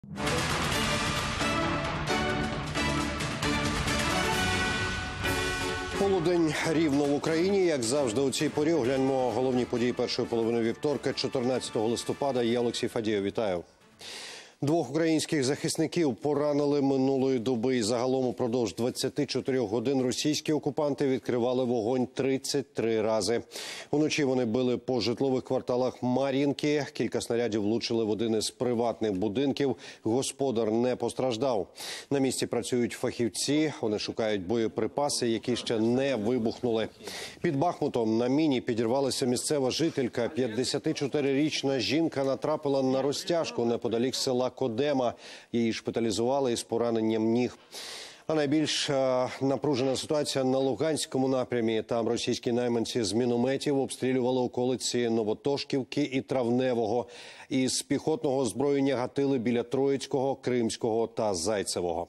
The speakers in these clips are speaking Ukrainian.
Полудень рівно в Україні. Як завжди у цій порі огляньмо головні події першої половини вівторка, 14 листопада. Я Олексій Фадієв. Вітаю. Двох українських захисників поранили минулої доби. І загалом упродовж 24 годин російські окупанти відкривали вогонь 33 рази. Уночі вони били по житлових кварталах Мар'їнки. Кілька снарядів влучили в один із приватних будинків. Господар не постраждав. На місці працюють фахівці. Вони шукають боєприпаси, які ще не вибухнули. Під Бахмутом на міні підірвалася місцева жителька. 54-річна жінка натрапила на розтяжку неподалік села Кодема. Її шпиталізували із пораненням ніг. А найбільш напружена ситуація на Луганському напрямі. Там російські найманці з мінометів обстрілювали околиці Новотошківки і Травневого. Із піхотного озброєння гатили біля Троїцького, Кримського та Зайцевого.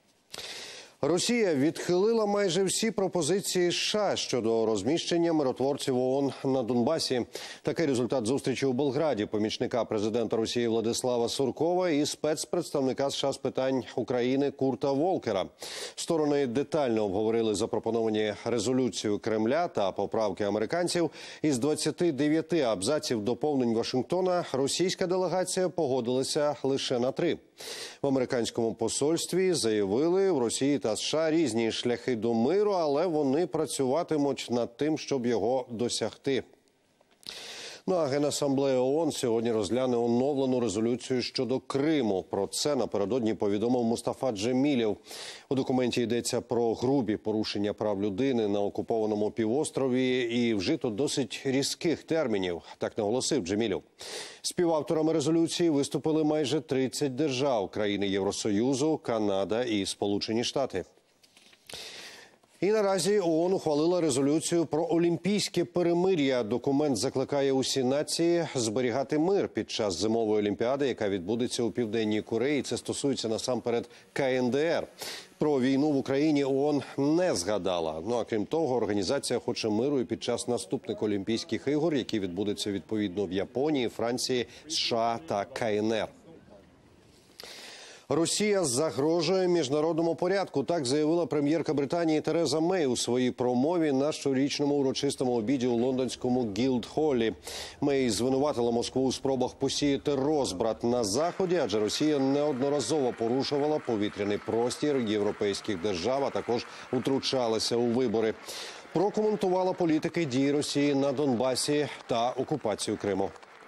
Росія відхилила майже всі пропозиції США щодо розміщення миротворців ООН на Донбасі. Такий результат зустрічі у Белграді помічника президента Росії Владислава Суркова і спецпредставника США з питань України Курта Волкера. Сторони детально обговорили запропоновані резолюцію Кремля та поправки американців. Із 29 абзаців доповнень Вашингтона російська делегація погодилася лише на 3. В американському посольстві заявили, в Росії та США різні шляхи до миру, але вони працюватимуть над тим, щоб його досягти. Ну а Генасамблея ООН сьогодні розгляне оновлену резолюцію щодо Криму. Про це напередодні повідомив Мустафа Джемілєв. У документі йдеться про грубі порушення прав людини на окупованому півострові і вжито досить різких термінів, так наголосив Джемілєв. Співавторами резолюції виступили майже 30 держав, країни Євросоюзу, Канада і Сполучені Штати. І наразі ООН ухвалила резолюцію про олімпійське перемир'я. Документ закликає усі нації зберігати мир під час зимової олімпіади, яка відбудеться у Південній Кореї. Це стосується насамперед КНДР. Про війну в Україні ООН не згадала. Ну а крім того, організація хоче миру і під час наступних Олімпійських ігор, які відбудуться відповідно в Японії, Франції, США та КНР. Росія загрожує міжнародному порядку. Так заявила прем'єрка Британії Тереза Мей у своїй промові на щорічному урочистому обіді у лондонському Гілдхолі. Мей звинуватила Москву у спробах посіяти розбрат на Заході, адже Росія неодноразово порушувала повітряний простір європейських держав, а також втручалася у вибори. Прокоментувала політики дій Росії на Донбасі та окупацію Криму.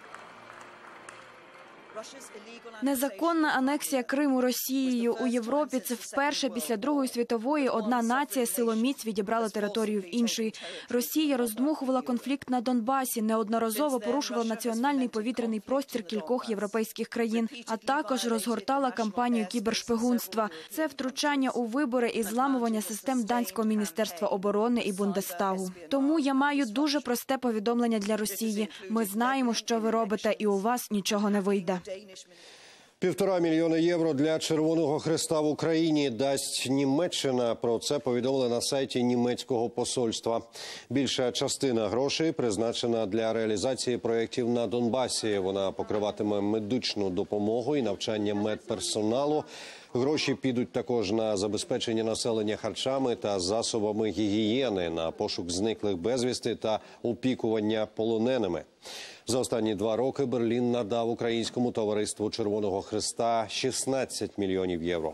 Незаконна анексія Криму Росією у Європі – це вперше після Другої світової одна нація силоміць відібрала територію в іншої. Росія роздмухувала конфлікт на Донбасі, неодноразово порушувала національний повітряний простір кількох європейських країн, а також розгортала кампанію кібершпигунства. Це втручання у вибори і зламування систем данського міністерства оборони і Бундестагу. Тому я маю дуже просте повідомлення для Росії. Ми знаємо, що ви робите, і у вас нічого не вийде. 1,5 мільйона євро для Червоного Хреста в Україні дасть Німеччина. Про це повідомили на сайті німецького посольства. Більша частина грошей призначена для реалізації проєктів на Донбасі. Вона покриватиме медичну допомогу і навчання медперсоналу. Гроші підуть також на забезпечення населення харчами та засобами гігієни, на пошук зниклих безвісти та опікування полоненими. За останні 2 роки Берлін надав Українському товариству Червоного Хреста 16 мільйонів євро.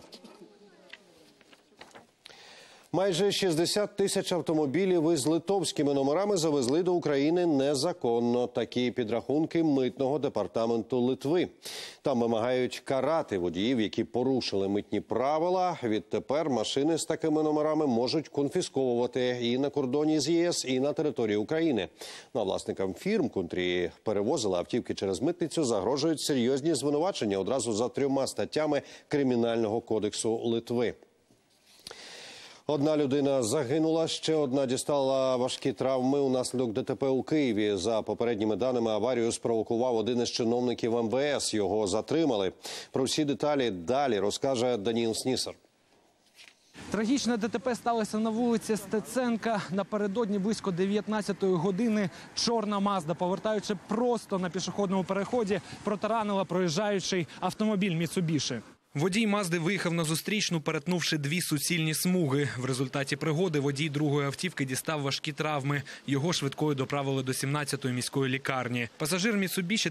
Майже 60 тисяч автомобілів із литовськими номерами завезли до України незаконно. Такі підрахунки митного департаменту Литви. Там вимагають карати водіїв, які порушили митні правила. Відтепер машини з такими номерами можуть конфісковувати і на кордоні з ЄС, і на території України. Ну, а власникам фірм, котрі перевозили автівки через митницю, загрожують серйозні звинувачення одразу за 3 статтями Кримінального кодексу Литви. Одна людина загинула, ще одна дістала важкі травми унаслідок ДТП у Києві. За попередніми даними, аварію спровокував один із чиновників МВС. Його затримали. Про всі деталі далі розкаже Даніл Снісар. Трагічне ДТП сталося на вулиці Стеценка. Напередодні близько 19-ї години чорна Мазда, повертаючи просто на пішохідному переході, протаранила проїжджаючий автомобіль Міцубіші. Водій Мазди виїхав на зустрічну, перетнувши дві суцільні смуги. В результаті пригоди водій другої автівки дістав важкі травми. Його швидкою доправили до 17-ї міської лікарні. Пасажир Міцубіші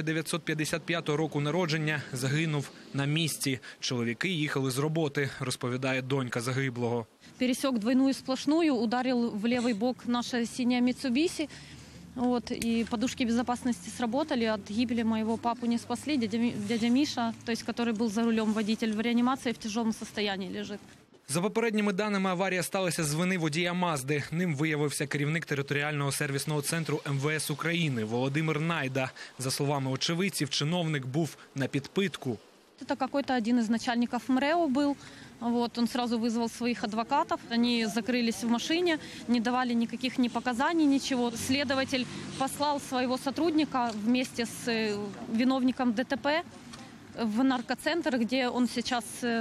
1955 року народження загинув на місці. Чоловіки їхали з роботи, розповідає донька загиблого. Пересек двойную сплошную, ударил в левый бок наша синяя Митсубиси. Вот, и подушки безопасности сработали, от гибели моего папу не спасли. Дядя Миша, то есть, который был за рулем, водитель в реанимации, в тяжелом состоянии лежит. За попередніми даними, аварія сталася з вини водія Мазди. Ним виявився керівник територіального сервісного центру МВС України Володимир Найда. За словами очевидців, чиновник був на підпитку. Это какой-то один из начальников МРЭО был. Вот, он сразу вызвал своих адвокатов. Они закрылись в машине, не давали никаких ни показаний, ничего. Следователь послал своего сотрудника вместе с виновником ДТП в наркоцентр, где он сейчас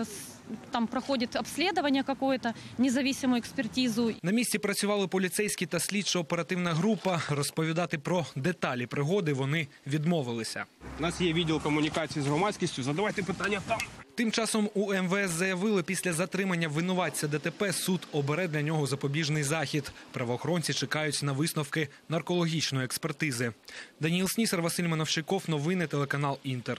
там проходит обследование какое-то, независимую експертизу. На місці працювали поліцейські та слідчо-оперативна група. Розповідати про деталі пригоди вони відмовилися. У нас є відділ комунікації з громадськістю, задавайте питання там. Тим часом у МВС заявили, після затримання винуватця ДТП суд обере для нього запобіжний захід. Правоохоронці чекають на висновки наркологічної експертизи. Даніл Снісар, Василь Мановщиков, новини, телеканал «Інтер».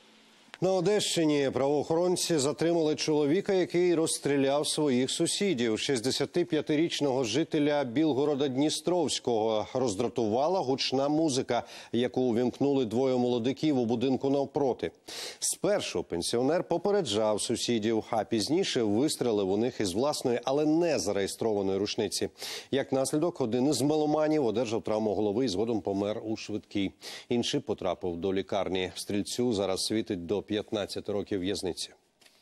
На Одещині правоохоронці затримали чоловіка, який розстріляв своїх сусідів. 65-річного жителя Білгорода-Дністровського роздратувала гучна музика, яку увімкнули двоє молодиків у будинку навпроти. Спершу пенсіонер попереджав сусідів, а пізніше вистрелив у них із власної, але не зареєстрованої рушниці. Як наслідок, один із меломанів одержав травму голови і згодом помер у швидкій. Інший потрапив до лікарні. Стрільцю зараз світить до 15 років в'язниці.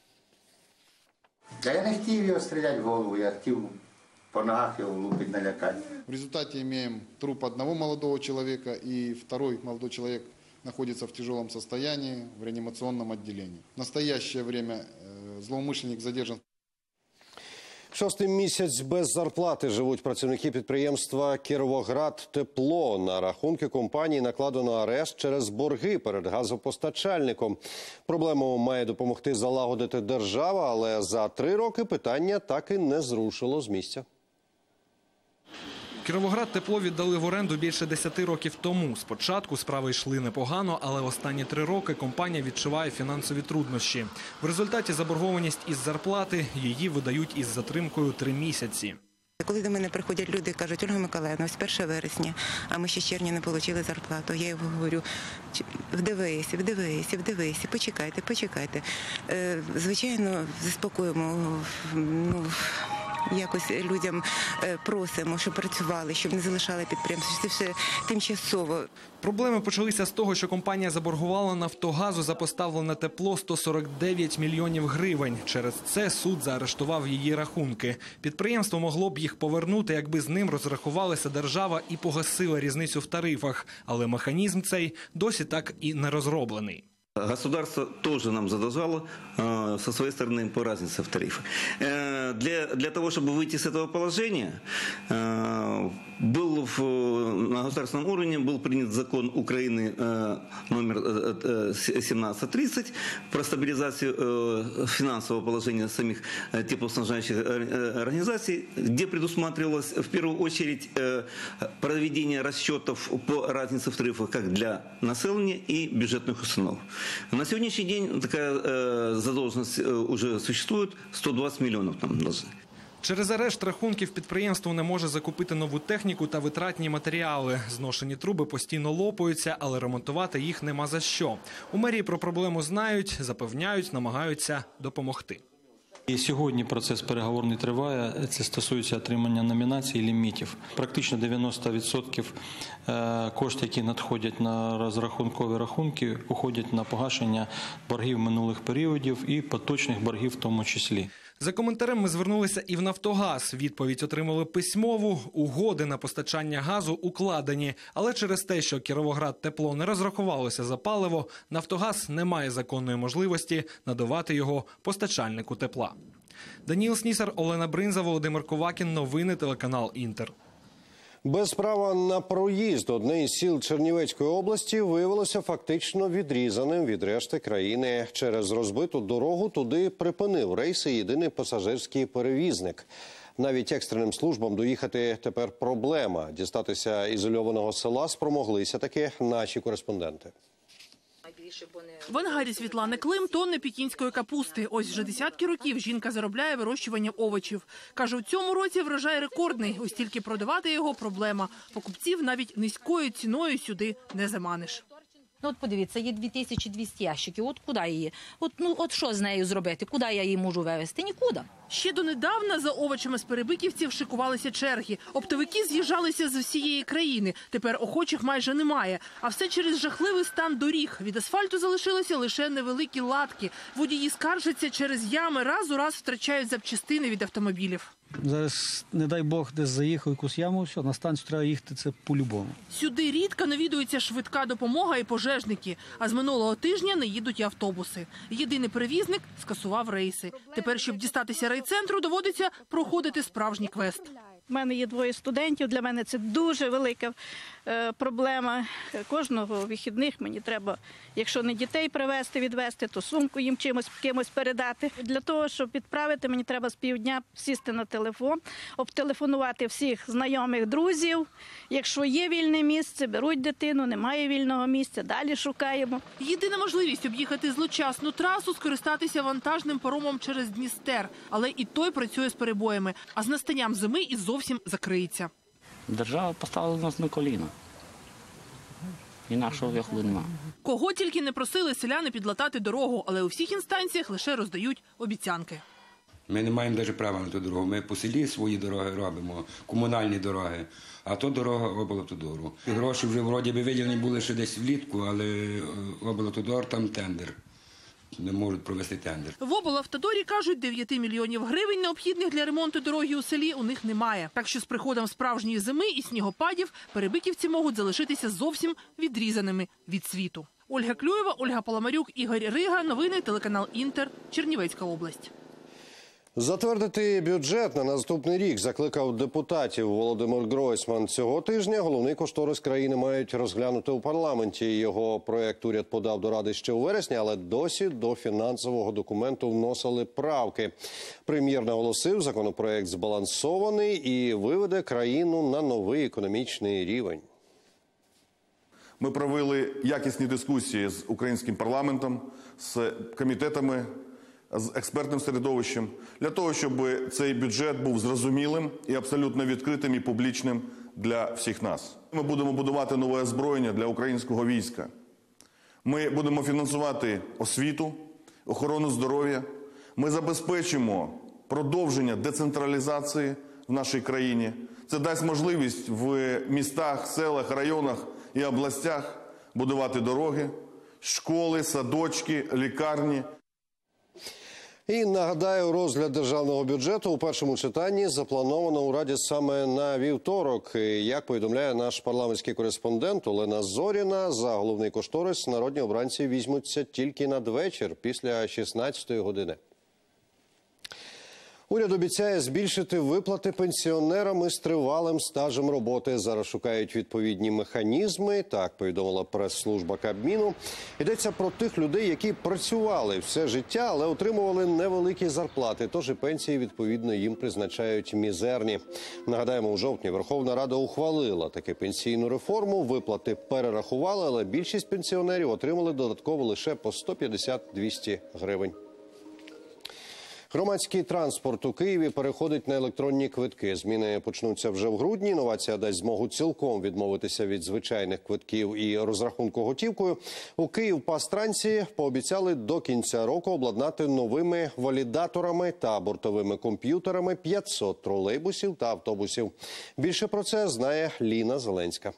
Я не хотів його стріляти в голову, я хотів по ногах його влупити, налякати. В результате имеем труп одного молодого человека, и второй молодой человек находится в тяжелом состоянии в реанимационном отделении. В настоящее время злоумышленник задержан. Шостий місяць без зарплати живуть працівники підприємства «Кіровоград-Тепло». На рахунки компанії накладено арешт через борги перед газопостачальником. Проблему має допомогти залагодити держава, але за 3 роки питання так і не зрушило з місця. Кіровоград-Тепло віддали в оренду більше 10 років тому. Спочатку справи йшли непогано, але останні 3 роки компанія відчуває фінансові труднощі. В результаті заборгованість із зарплати, її видають із затримкою 3 місяці. Коли до мене приходять люди і кажуть: Ольга Миколаївна, ось 1 вересня, а ми ще з червня не отримали зарплату. Я їм говорю: вдивися, почекайте. Звичайно, заспокоїмо, якось людям просимо, щоб працювали, щоб не залишали підприємство. Це все тимчасово. Проблеми почалися з того, що компанія заборгувала «Нафтогазу» за поставлене тепло 149 мільйонів гривень. Через це суд заарештував її рахунки. Підприємство могло б їх повернути, якби з ним розрахувалася держава і погасила різницю в тарифах. Але механізм цей досі так і не розроблений. Государство тоже нам задолжало со своей стороны по разнице в тарифах. Для того, чтобы выйти с этого положения, на государственном уровне был принят закон Украины номер 1730 про стабилизацию финансового положения самих теплоснабжающих организаций, где предусматривалось в первую очередь проведение расчетов по разнице в тарифах как для населения и бюджетных установ. На сегодняшний день такая задолженность уже существует, 120 миллионов там должны. Через арешт рахунків підприємство не може закупити нову техніку та витратні матеріали. Зношені труби постійно лопаються, але ремонтувати їх нема за що. У мерії про проблему знають, запевняють, намагаються допомогти. І сьогодні процес переговорний триває. Це стосується отримання номінацій і лімітів. Практично 90% коштів, які надходять на розрахункові рахунки, уходять на погашення боргів минулих періодів і поточних боргів в тому числі. За коментарем ми звернулися і в «Нафтогаз». Відповідь отримали письмову. Угоди на постачання газу укладені. Але через те, що Кіровоград-Тепло не розрахувалося за паливо, «Нафтогаз» не має законної можливості надавати його постачальнику тепла. Даніл Снісар, Олена Бринза, Володимир Ковакін. Новини телеканал «Інтер». Без права на проїзд одне із сіл Чернівецької області виявилося фактично відрізаним від решти країни. Через розбиту дорогу туди припинив рейси єдиний пасажирський перевізник. Навіть екстреним службам доїхати тепер проблема. Дістатися ізольованого села спромоглися таки наші кореспонденти. В ангарі Світлани Клим тонни пекінської капусти. Ось вже десятки років жінка заробляє вирощуванням овочів. Каже, у цьому році врожай рекордний. Ось тільки продавати його – проблема. Покупців навіть низькою ціною сюди не заманиш. Ну, от подивіться, є 2200 ящиків. От куди її? От що з нею зробити? Куди я її можу вивезти? Нікуди. Ще донедавна за овочами з перебиківців шикувалися черги. Оптовики з'їжджалися з усієї країни. Тепер охочих майже немає. А все через жахливий стан доріг. Від асфальту залишилися лише невеликі латки. Водії скаржаться, через ями раз у раз втрачають запчастини від автомобілів. Зараз, не дай Бог, десь заїхав якусь яму, все, на станцію треба їхати, це по-любому. Сюди рідко навідується швидка допомога і пожежники. А з минулого тижня не їдуть і автобуси. Єдиний перевізник скасував рейси. Тепер, щоб дістатися райцентру, доводиться проходити справжній квест. У мене є двоє студентів, для мене це дуже велика проблема. Кожного вихідних мені треба, якщо не дітей привезти, відвезти, то сумку їм кимось передати. Для того, щоб відправити, мені треба з півдня сісти на телефон, обтелефонувати всіх знайомих, друзів. Якщо є вільне місце, беруть дитину, немає вільного місця, далі шукаємо. Єдина можливість об'їхати злочасну трасу – скористатися вантажним паромом через Дністер. Але і той працює з перебоями, а з настанням зими і зовсім закриється. Держава поставила нас на коліна. Інакшого виходу немає. Кого тільки не просили селяни підлатати дорогу, але у всіх інстанціях лише роздають обіцянки. Ми не маємо навіть права на ту дорогу. Ми по селі свої дороги робимо, комунальні дороги, а то дорога облавтодору. Гроші вже вроді би виділені були ще десь влітку, але облавтодор там тендер. Не можуть провести тендер. В облавтодорі кажуть, 9 мільйонів гривень, необхідних для ремонту дороги у селі, у них немає. Так що з приходом справжньої зими і снігопадів перебиківці можуть залишитися зовсім відрізаними від світу. Ольга Клюєва, Ольга Паламарюк, Ігор Рига. Новини телеканал «Інтер», Чернівецька область. Затвердити бюджет на наступний рік закликав депутатів Володимир Гройсман. Цього тижня головний кошторис країни мають розглянути у парламенті. Його проект уряд подав до Ради ще у вересні, але досі до фінансового документу вносили правки. Прем'єр наголосив, законопроект збалансований і виведе країну на новий економічний рівень. Ми провели якісні дискусії з українським парламентом, з комітетами, з експертним середовищем, для того, щоб цей бюджет був зрозумілим і абсолютно відкритим і публічним для всіх нас. Ми будемо будувати нове озброєння для українського війська. Ми будемо фінансувати освіту, охорону здоров'я. Ми забезпечимо продовження децентралізації в нашій країні. Це дасть можливість в містах, селах, районах і областях будувати дороги, школи, садочки, лікарні. І нагадаю, розгляд державного бюджету у першому читанні заплановано у Раді саме на вівторок. Як повідомляє наш парламентський кореспондент Олена Зоріна, за головний кошторис народні обранці візьмуться тільки надвечір, після 16-ї години. Уряд обіцяє збільшити виплати пенсіонерам із тривалим стажем роботи. Зараз шукають відповідні механізми. Так повідомила прес-служба Кабміну. Йдеться про тих людей, які працювали все життя, але отримували невеликі зарплати. Тож і пенсії, відповідно, їм призначають мізерні. Нагадаємо, у жовтні Верховна Рада ухвалила таку пенсійну реформу. Виплати перерахували, але більшість пенсіонерів отримали додатково лише по 150-200 гривень. Громадський транспорт у Києві переходить на електронні квитки. Зміни почнуться вже в грудні. Інновація дасть змогу цілком відмовитися від звичайних квитків і розрахунку готівкою. У Київпастранці пообіцяли до кінця року обладнати новими валідаторами та бортовими комп'ютерами 500 тролейбусів та автобусів. Більше про це знає Ліна Зеленська.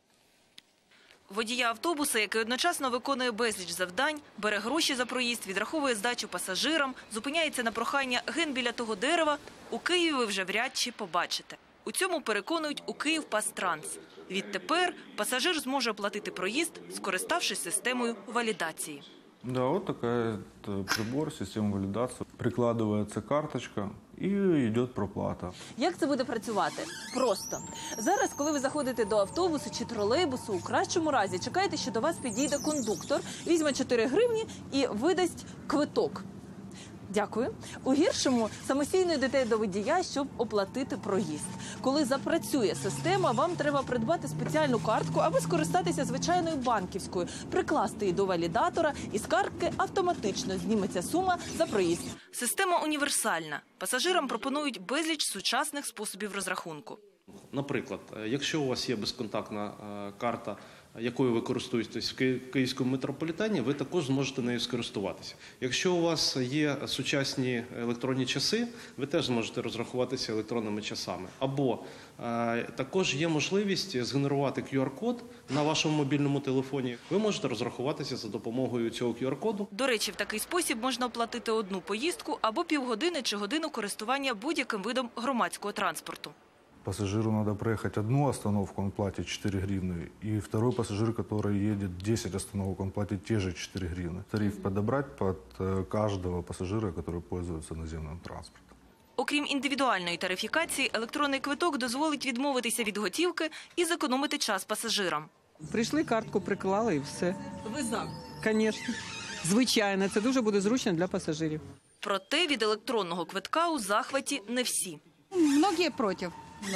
Водія автобуса, який одночасно виконує безліч завдань, бере гроші за проїзд, відраховує здачу пасажирам, зупиняється на прохання ген біля того дерева, у Києві ви вже вряд чи побачите. У цьому переконують у Київпастранс. Відтепер пасажир зможе оплатити проїзд, скориставшись системою валідації. Да, вот такая прибор, система валидации. Прикладывается карточка и идет проплата. Як це буде працювати? Просто. Зараз, коли ви заходите до автобусу чи тролейбусу, у кращому разі чекаєте, що до вас підійде кондуктор, візьме 4 гривні і видасть квиток. Дякую. У гіршому самостійно йдете до водія, щоб оплатити проїзд. Коли запрацює система, вам треба придбати спеціальну картку або скористатися звичайною банківською, прикласти її до валідатора, і з картки автоматично зніметься сума за проїзд. Система універсальна. Пасажирам пропонують безліч сучасних способів розрахунку. Наприклад, якщо у вас є безконтактна карта, якою ви користуєтесь в Київському метрополітені, ви також зможете нею скористуватися. Якщо у вас є сучасні електронні часи, ви теж зможете розрахуватися електронними часами. Або також є можливість згенерувати QR-код на вашому мобільному телефоні. Ви можете розрахуватися за допомогою цього QR-коду. До речі, в такий спосіб можна оплатити одну поїздку або півгодини чи годину користування будь-яким видом громадського транспорту. Пассажиру надо проехать одну остановку, он платит 4 гривны. И второй пассажир, который едет 10 остановок, он платит те же 4 гривны. Тариф подобрать под каждого пассажира, который пользуется наземным транспортом. Окрім індивідуальної тарифікації, електронний квиток дозволить відмовитися від готівки і зекономити час пасажирам. Прийшли, картку приклали і все. Ви за? Звісно. Звичайно, це дуже буде зручно для пасажирів. Проте від електронного квитка у захваті не всі. Многие против.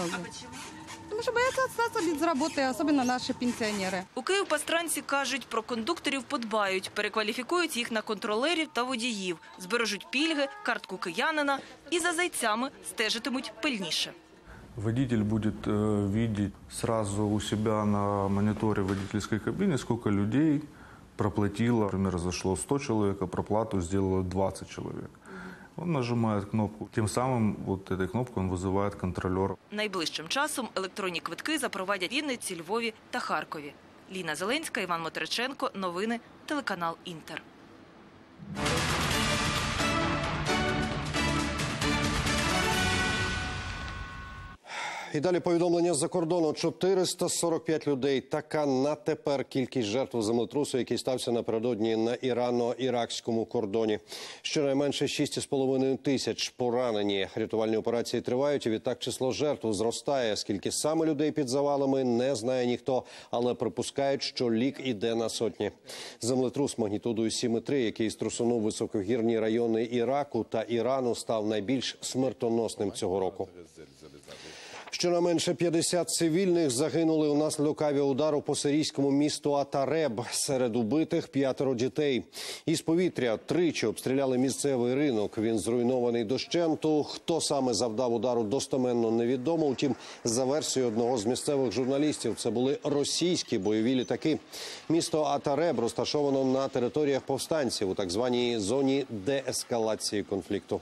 Потому что боятся остаться без работы, особенно наши пенсионеры. У Київпастранці кажуть, про кондукторів подбають, перекваліфікують їх на контролерів та водіїв, збережуть пільги, картку киянина і за зайцями стежитимуть пильніше. Водитель будет видеть сразу у себя на мониторе водительской кабины, сколько людей проплатило. Например, зашло 100 человек, а проплату сделало 20 человек. Он нажимает кнопку. Тем самым вот этой кнопкой он вызывает контролера. Найближчим часом електронні квитки запровадять в Вінниці, Львові та Харкові. Ліна Зеленська, Іван Мотриченко. Новини. Телеканал Інтер. І далі повідомлення з-за кордону. 445 людей. Така на тепер кількість жертв землетрусу, який стався напередодні на ірано-іракському кордоні. Щонайменше 6,5 тисяч поранені. Рятувальні операції тривають, і відтак число жертв зростає. Скільки саме людей під завалами, не знає ніхто, але припускають, що лік іде на сотні. Землетрус магнітудою 7,3, який струсунув високогірні райони Іраку та Ірану, став найбільш смертоносним цього року. Щонайменше 50 цивільних загинули унаслідок авіаудару по сирійському місту Атареб. Серед убитих 5 дітей. Із повітря тричі обстріляли місцевий ринок. Він зруйнований дощенту. Хто саме завдав удару, достеменно невідомо. Утім, за версією одного з місцевих журналістів, це були російські бойові літаки. Місто Атареб розташовано на територіях повстанців у так званій зоні деескалації конфлікту.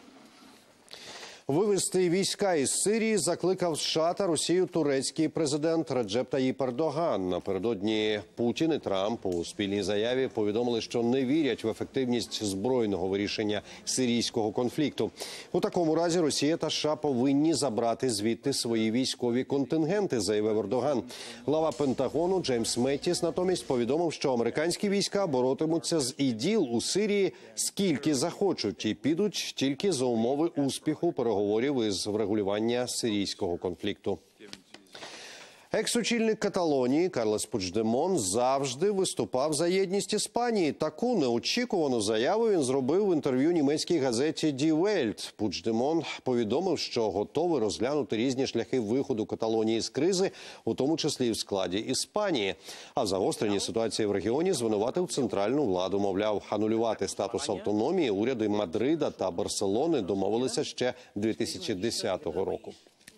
Вивести війська із Сирії закликав США та Росію турецький президент Реджеп Таїп Ердоган. Напередодні Путін і Трамп у спільній заяві повідомили, що не вірять в ефективність збройного вирішення сирійського конфлікту. У такому разі Росія та США повинні забрати звідти свої військові контингенти, заявив Ердоган. Глава Пентагону Джеймс Меттіс натомість повідомив, що американські війська боротимуться з ІДІЛ у Сирії скільки захочуть і підуть тільки за умови успіху переговорів із врегулювання сирійського конфлікту. Екс-очільник Каталонії Карлес Пучдемон завжди виступав за єдність Іспанії. Таку неочікувану заяву він зробив в інтерв'ю німецькій газеті Die Welt. Пучдемон повідомив, що готовий розглянути різні шляхи виходу Каталонії з кризи, у тому числі і в складі Іспанії. А в загостреній ситуації в регіоні звинуватив центральну владу. Мовляв, анулювати статус автономії уряди Мадрида та Барселони домовилися ще 2010 року.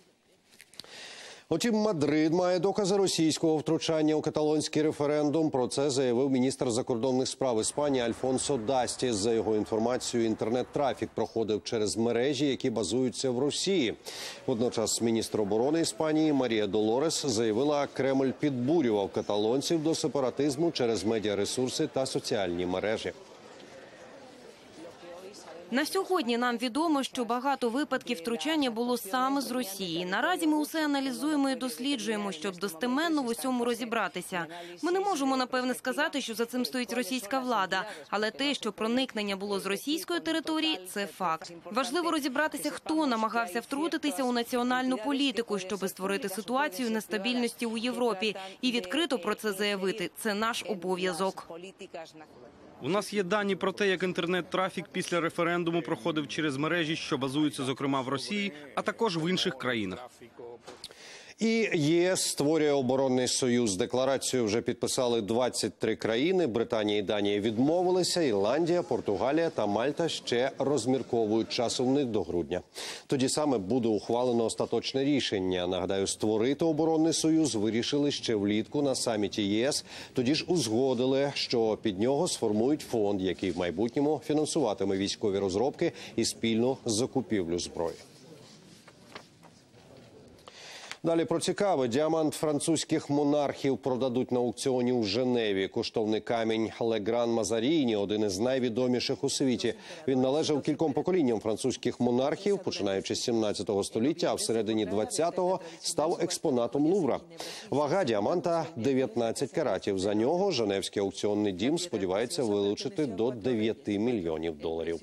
Утім, Мадрид має докази російського втручання у каталонський референдум. Про це заявив міністр закордонних справ Іспанії Альфонсо Дастіс. За його інформацією, інтернет-трафік проходив через мережі, які базуються в Росії. Водночас міністр оборони Іспанії Марія Долорес заявила, Кремль підбурював каталонців до сепаратизму через медіаресурси та соціальні мережі. На сьогодні нам відомо, що багато випадків втручання було саме з Росії. Наразі ми усе аналізуємо і досліджуємо, щоб достеменно в усьому розібратися. Ми не можемо, напевне, сказати, що за цим стоїть російська влада, але те, що проникнення було з російської території – це факт. Важливо розібратися, хто намагався втрутитися у національну політику, щоб створити ситуацію нестабільності у Європі. І відкрито про це заявити – це наш обов'язок. У нас є дані про те, як інтернет-трафік після референдуму проходив через мережі, що базуються, зокрема, в Росії, а також в інших країнах. І ЄС створює оборонний союз. Декларацію вже підписали 23 країни. Британія і Данія відмовилися. Ірландія, Португалія та Мальта ще розмірковують. Часу в них до грудня. Тоді саме буде ухвалено остаточне рішення. Нагадаю, створити оборонний союз вирішили ще влітку на саміті ЄС. Тоді ж узгодили, що під нього сформують фонд, який в майбутньому фінансуватиме військові розробки і спільну закупівлю зброї. Далі про цікаве. Діамант французьких монархів продадуть на аукціоні у Женеві. Коштовний камінь Легран Мазаріні – один із найвідоміших у світі. Він належав кільком поколінням французьких монархів, починаючи з 17 століття, а в середині 20-го став експонатом Лувра. Вага діаманта – 19 каратів. За нього Женевський аукціонний дім сподівається вилучити до 9 мільйонів доларів.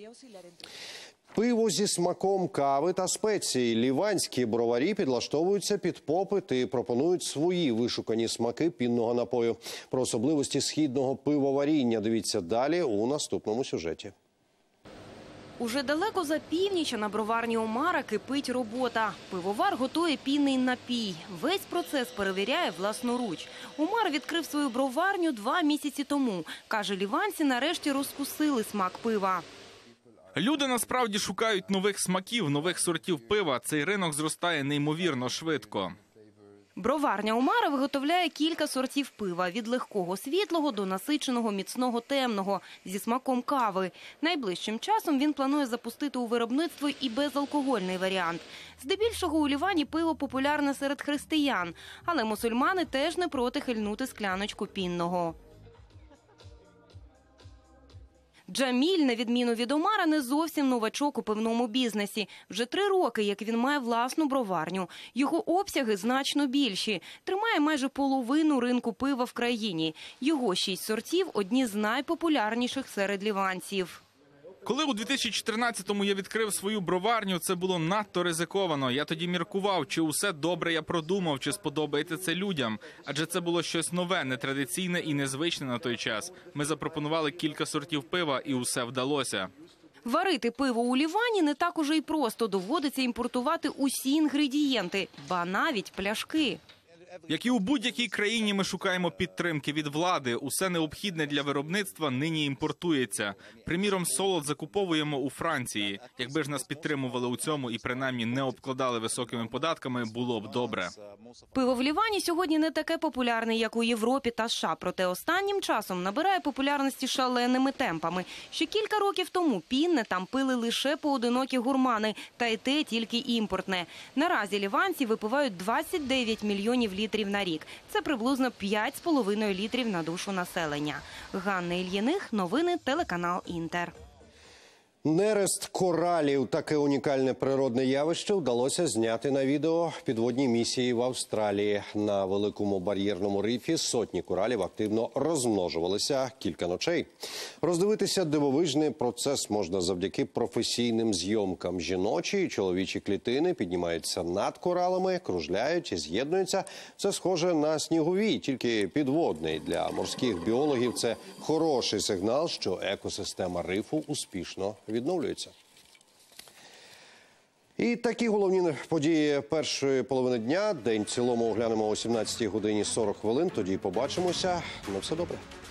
Пиво зі смаком кави та спецій. Ліванські броварі підлаштовуються під попит і пропонують свої вишукані смаки пінного напою. Про особливості східного пивоваріння дивіться далі у наступному сюжеті. Уже далеко за північ на броварні Омара кипить робота. Пивовар готує пінний напій. Весь процес перевіряє власноруч. Омар відкрив свою броварню 2 місяці тому. Каже, ліванці нарешті розкусили смак пива. Люди насправді шукають нових смаків, нових сортів пива. Цей ринок зростає неймовірно швидко. Броварня Омара виготовляє кілька сортів пива – від легкого світлого до насиченого міцного темного зі смаком кави. Найближчим часом він планує запустити у виробництво і безалкогольний варіант. Здебільшого у Лівані пиво популярне серед християн, але мусульмани теж не проти хильнути скляночку пінного. Джаміль, на відміну від Омара, не зовсім новачок у пивному бізнесі. Вже 3 роки, як він має власну броварню. Його обсяги значно більші. Тримає майже половину ринку пива в країні. Його 6 сортів – одні з найпопулярніших серед ліванців. Коли у 2014-му я відкрив свою броварню, це було надто ризиковано. Я тоді міркував, чи усе добре я продумав, чи сподобається це людям. Адже це було щось нове, нетрадиційне і незвичне на той час. Ми запропонували кілька сортів пива, і усе вдалося. Варити пиво у Лівані не так уже й просто. Доводиться імпортувати усі інгредієнти, ба навіть пляшки. Як і у будь-якій країні, ми шукаємо підтримки від влади. Усе необхідне для виробництва нині імпортується. Приміром, солод закуповуємо у Франції. Якби ж нас підтримували у цьому і принаймні не обкладали високими податками, було б добре. Пиво в Лівані сьогодні не таке популярне, як у Європі та США. Проте останнім часом набирає популярності шаленими темпами. Ще кілька років тому пінне там пили лише поодинокі гурмани, та й те тільки імпортне. Наразі ліванці випивають 29 мільйонів літрів на рік. Це приблизно 5,5 літрів на душу населення. Ганна Ільїних, новини, телеканал «Інтер». Нерест коралів – таке унікальне природне явище вдалося зняти на відео підводній місії в Австралії. На Великому бар'єрному рифі сотні коралів активно розмножувалися кілька ночей. Роздивитися дивовижний процес можна завдяки професійним зйомкам. Жіночі і чоловічі клітини піднімаються над коралами, кружляють і з'єднуються. Це схоже на сніговій, тільки підводний. Для морських біологів це хороший сигнал, що екосистема рифу успішно відновлюється. І такі головні події першої половини дня. День в цілому оглянемо о 17 годині 40 хвилин. Тоді побачимося. На все добре.